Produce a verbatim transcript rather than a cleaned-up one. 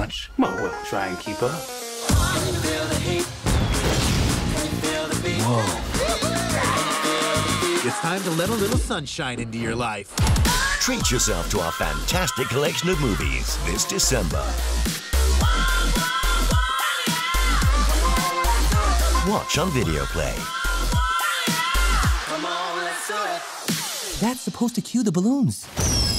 much. Well, we'll try and keep up. Whoa. It's time to let a little sunshine into your life. Treat yourself to our fantastic collection of movies this December. Watch on Video Play. That's supposed to cue the balloons.